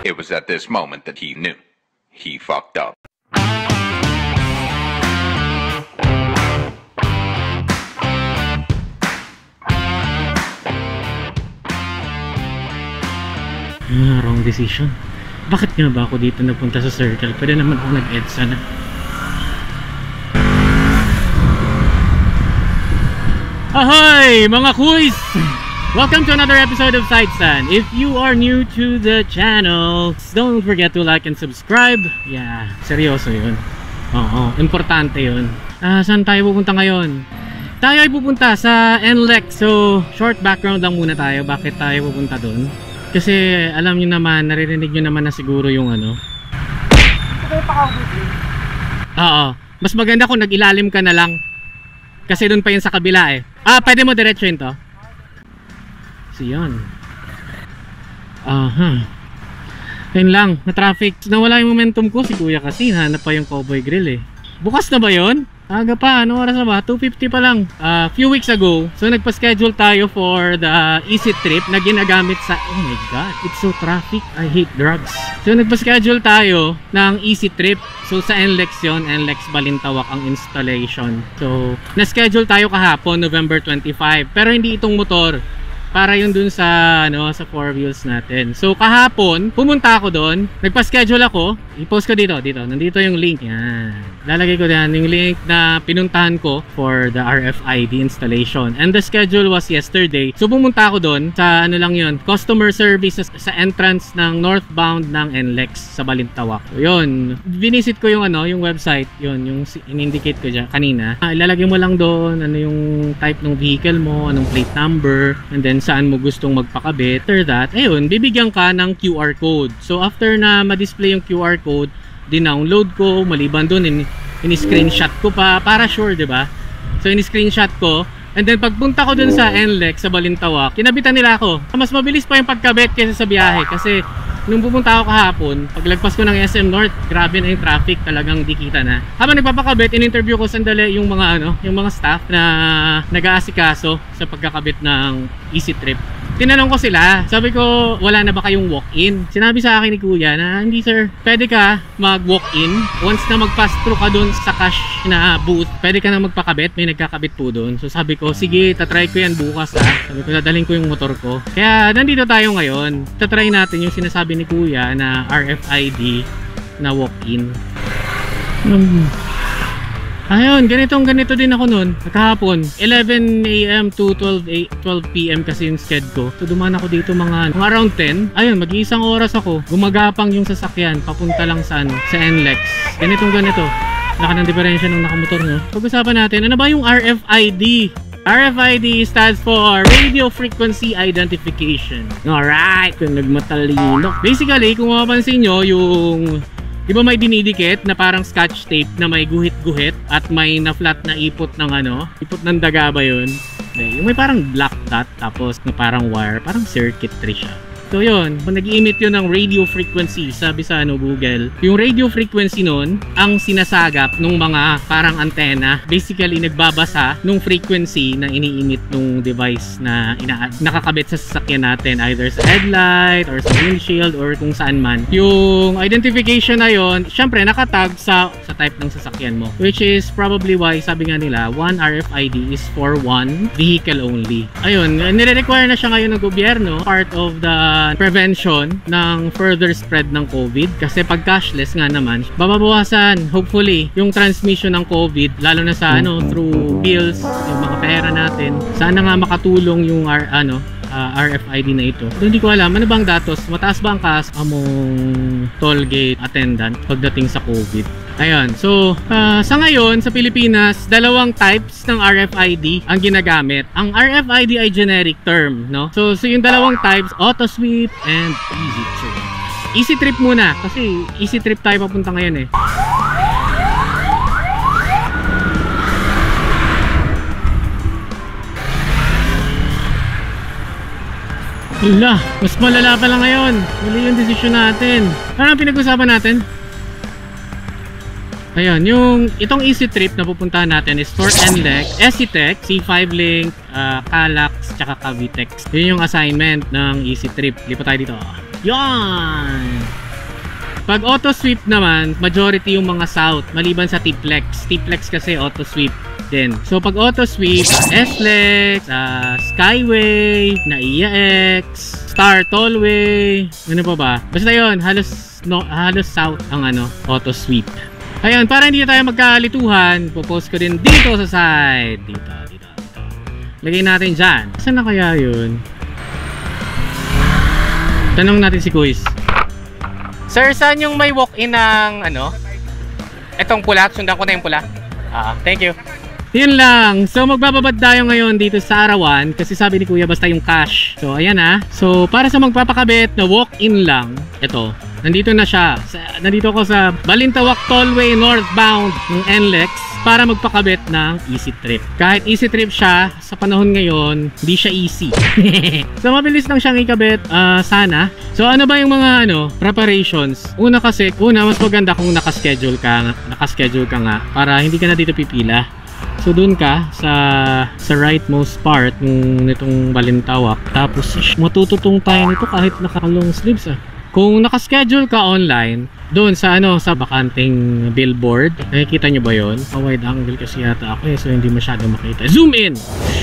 It was at this moment that he knew. He fucked up. Wrong decision. Bakit nga ba ako dito napunta sa circle? Pwede naman ako nag-EDSA na. Ahoy mga kuys! Welcome to another episode of SIDESTAN. If you are new to the channel, don't forget to like and subscribe. Yeah, seryoso yun. Oo, importante yun. Saan tayo pupunta ngayon? Tayo ay pupunta sa NLEX. So, short background lang muna tayo. Bakit tayo pupunta doon? Kasi alam nyo naman, naririnig nyo naman na siguro yung ano. Oo, mas maganda kung nag-ilalim ka na lang. Kasi doon pa yun sa kabila eh. Pwede mo diretso yun to. So yun. Yun lang, na-traffic. Nawala yung momentum ko si Kuya kasi hanap pa yung cowboy grill eh. Bukas na ba yun? Aga pa, ano oras na ba? 2:50 pa lang. Few weeks ago, so nagpa-schedule tayo for the Easytrip na ginagamit sa, oh my god, it's so traffic, I hate drugs. So nagpa-schedule tayo ng Easytrip. So sa NLEX yun, NLEX Balintawak ang installation. So na-schedule tayo kahapon, November 25. Pero hindi itong motor. Para yun dun sa ano, sa 4 wheels natin. So kahapon, pumunta ako doon, nagpa-schedule ako. I-post ko dito, nandito yung link. Yan. Lalagay ko diyan yung link na pinuntahan ko for the RFID installation. And the schedule was yesterday. So pumunta ako doon sa ano lang yun, customer service sa entrance ng northbound ng NLEX sa Balintawak. So yun, binisit ko yung ano, yung website, yun, yung in-indicate ko dyan kanina. Ilalagay mo lang doon ano yung type ng vehicle mo, anong plate number, and then saan mo gustong magpakabit. After that, ayun, bibigyan ka ng QR code. So after na ma-display yung QR code, dinownload ko, maliban doon in-screenshot ko pa para sure, 'di ba? So in-screenshot ko, and then pagpunta ko dun sa NLEX sa Balintawak, kinabitan nila ako. Mas mabilis pa yung pagkabit kaysa sa biyahe kasi nung pupunta ako kahapon, paglagpas ko ng SM North, grabe na yung traffic, talagang di kita na. Habang nagpapakabit, in-interview ko sandali yung mga ano, yung mga staff na nag-aasikaso sa pagkakabit ng Easytrip. Tinanong ko sila, sabi ko, wala na ba kayong walk-in? Sinabi sa akin ni Kuya na, hindi sir, pwede ka mag-walk-in. Once na mag-pass through ka dun sa cash na booth, pwede ka na magpakabit, may nagkakabit po dun. So sabi ko, sige, tatry ko yan bukas ha. Sabi ko, dadalhin ko yung motor ko. Kaya nandito tayo ngayon. Tatry natin yung sinasabi ni Kuya na RFID na walk-in. Ayun, ganito din ako nun. Kahapon, 11 AM to 12 PM kasi yung sked ko. So dumaan ako dito mga around 10. Ayun, mag-iisang oras ako. Gumagapang yung sasakyan, papunta lang sa NLEX. Ganito. Laki ng diferensya ng nakamotor, no? Pag-usapan natin, ano ba yung RFID? RFID stands for Radio Frequency Identification. Alright, kung nagmatalino. Basically, kung mapapansin nyo, yung di ba may dinidikit na parang scotch tape na may guhit-guhit at may na-flat na ipot ng ano? Ipot ng daga ba yun? Yung may parang black dot tapos na parang wire, parang circuitry siya. So yun, nag-i-emit yun ng radio frequency, sabi sa ano, Google. Yung radio frequency nun, ang sinasagap ng mga parang antena. Basically, nagbabasa nung frequency na ini-emit nung device na nakakabit sa sasakyan natin, either sa headlight or sa windshield or kung saan man. Yung identification na yun, syempre nakatag sa type ng sasakyan mo. Which is probably why, sabi nga nila, one RFID is for one vehicle only. Ayun, nire-require na siya ngayon ng gobyerno, part of the prevention ng further spread ng COVID. Kasi pag cashless nga naman, bababawasan hopefully yung transmission ng COVID, lalo na sa ano, through bills, yung mga pera natin. Sana nga makatulong yung RFID na ito. Hindi ko alam, ano bang datos? Mataas ba ang cost among toll gate attendant pagdating sa COVID? Ayun, so sa ngayon sa Pilipinas, dalawang types ng RFID ang ginagamit. Ang RFID ay generic term, no? So yung dalawang types, Autosweep and Easytrip. Easytrip muna kasi Easytrip tayo papunta ngayon eh. Wala, mas malala pa lang ngayon. Mali yung desisyon natin. Ano ang pinag-usapan natin? Ayun, itong Easytrip na pupuntahan natin is for NLEX, Easytech, C5 Link, Calax, tsaka Cavitex. Yun yung assignment ng Easytrip. Lipat tayo dito. Yan! Pag Autosweep naman, majority yung mga south, maliban sa T-Flex. T-Flex kasi Autosweep din. So pag Autosweep, SLEX, Skyway, NAIAX, Star Tollway, ano pa ba? Basta yun, halos south ang Autosweep. Ayun, para hindi tayo magkalituhan, popost ko din dito sa side. Dito. Lagay natin dyan. Saan na kaya yun? Tanong natin si Kuys. Sir, saan yung may walk-in ng etong pula? Sundan ko na yung pula. Thank you. Yun lang. So magbababad tayo ngayon dito sa arawan kasi sabi ni Kuya basta yung cash. So ayan So para sa magpapakabit na walk-in lang, ito. Nandito na siya. Nandito ako sa Balintawak Tollway northbound ng NLEX para magpakabit ng Easytrip. Kahit Easytrip siya, sa panahon ngayon, hindi siya easy. So mabilis lang siyang ikabit, sana. So ano ba yung mga preparations? Una, mas maganda kung nakaschedule ka nga para hindi ka na dito pipila. So doon ka sa rightmost part nitong Balintawak. Tapos matututong tayo nito kahit naka-long sleeves Kung naka-schedule ka online, doon sa bakanteng billboard, nakikita nyo ba yun? Wide angle kasi yata ako so hindi masyado makita. Zoom in!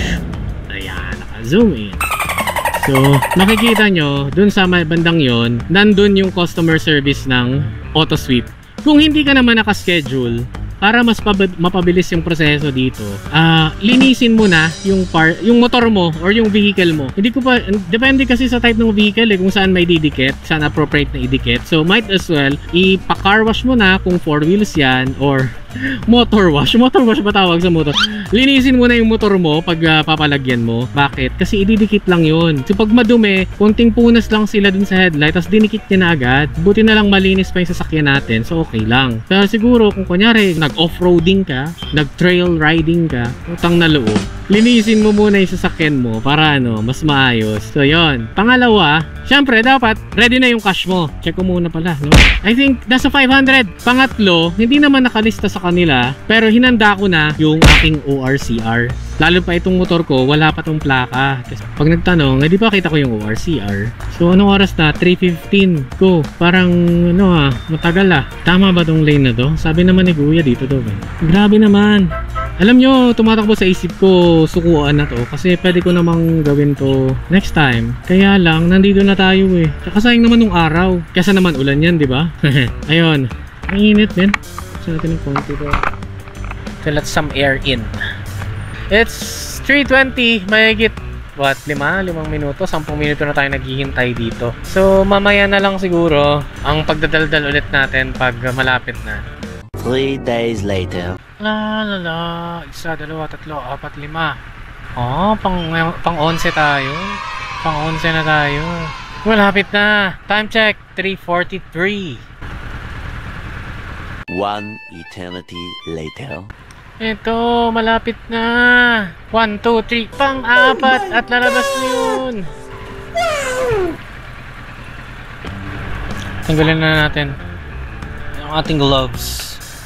Ayan, naka-zoom in. So makikita nyo, doon sa may bandang yon, nandun yung customer service ng Autosweep. Kung hindi ka naman naka-schedule, para mas mapabilis yung proseso dito, linisin mo na yung motor mo or yung vehicle mo. Depende kasi sa type ng vehicle kung saan may didikit, saan appropriate na idikit. So might as well ipa-car wash mo na kung 4 wheels yan or motor wash ba tawag sa motor? Linisin mo na yung motor mo pag papalagyan mo. Bakit? Kasi ididikit lang yun. So pag madumi, konting punas lang sila dun sa headlight tapos dinikit niya na agad. Buti na lang malinis pa yung sasakyan natin, so okay lang. Pero siguro kung kunyari nag-off-roading ka, nag-trail riding ka, utang na loob, linisin mo muna yung sasakyan mo para mas maayos. So yon. Pangalawa, syempre dapat ready na yung cash mo. Check ko muna pala, I think nasa 500. Pangatlo, hindi naman nakalista sa kanila pero hinanda ko na yung aking ORCR. Lalo pa itong motor ko, wala pa tong plaka. Kasi pag nagtanong, di ba kita ko yung ORCR? So anong oras na? 3:15 ko. Parang matagal Tama ba tong lane na to? Sabi naman ni Kuya dito to. Grabe naman. Alam nyo, tumatakbo sa isip ko, sukuan na to. Kasi pwede ko namang gawin to next time. Kaya lang, nandito na tayo Tsaka sayang naman nung araw. Kesa naman ulan yan, di ba? Ayun. Ang init, men. Gusto natin ng konti to. So let some air in. It's 3:20. Mahigit 5 minuto, 10 minuto na tayo naghihintay dito. So mamaya na lang siguro ang pagdadaldal ulit natin pag malapit na. 3 days later. Isa, dalawa, tatlo, apat, lima. Pang 11 tayo. Pang 11 na tayo. Malapit na. Time check, 3:43. 1 eternity later. Ito, malapit na. 1, 2, 3, pang-apat at lalabas na yun. Tanggalin na natin yung ating gloves.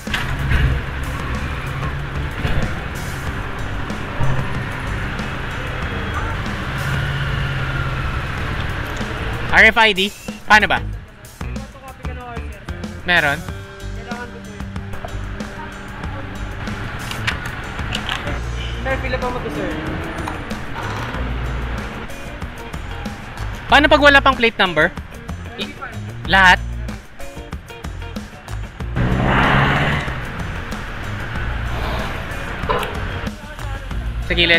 RFID? Paano ba? Meron? May pila pa mo to, sir. Paano pag wala pang plate number? Lahat? Sa gilid.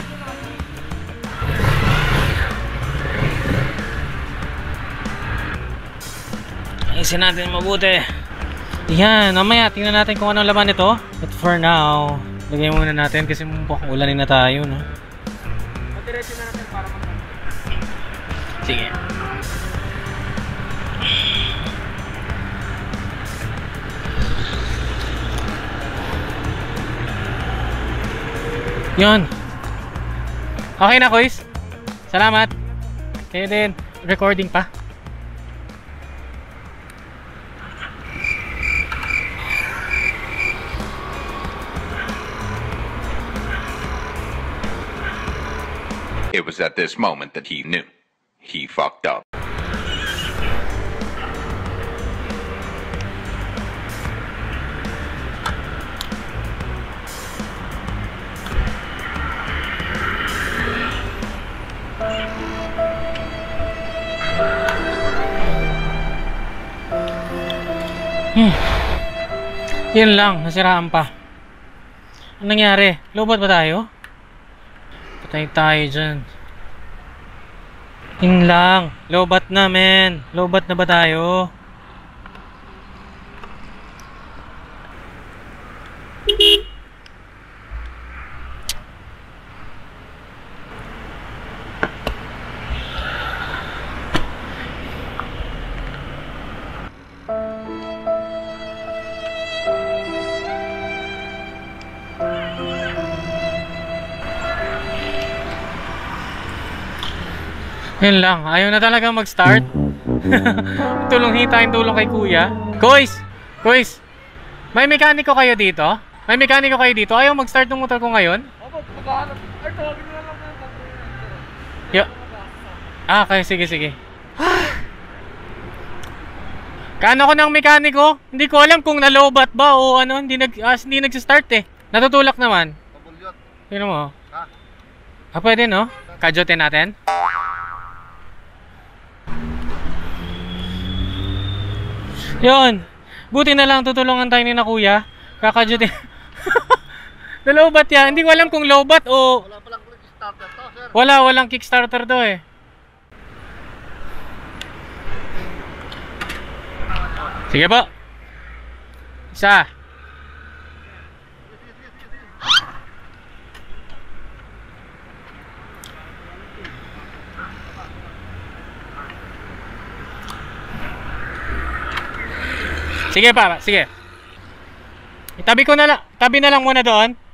Ayusin natin mabuti. Yan, mamaya tingnan natin kung anong laman nito. But for now, lagay muna natin kasi mukhang ulanin na tayo, Matiretso na natin para sige. Yun. Okay na, Kuys. Salamat. Kayo din. Recording pa. It was at this moment that he knew. He fucked up. Yan lang, nasiraan pa. Anong nangyari? Lowbat ba tayo? Patay tayo dyan. Yun lang. Lowbat na, men. Lowbat na ba tayo? Yun lang, ayaw na talaga mag-start. Tulong tulong kay Kuya. Kuys! Kuys! May mekaniko kayo dito? May mekaniko kayo dito? Ayaw mag-start ng motor ko ngayon? Opo, maghahanap. Ay, tawagin na lang na. Okay, sige. Kaano ko ng mekaniko? Hindi ko alam kung na-lowbat ba o ano, hindi nag-start eh. Natutulak naman. Tingnan mo. Pwede no? Kadyotin natin. Yun. Buti na lang tutulungan tayo ni na Kuya. Kakadyutin. Na-lowbat yan. Hindi ko alam kung lowbat o... Wala palang kickstarter to, sir. Walang kickstarter to eh. Sige po. Isa. Sige pa, sige. Tabi na lang muna doon.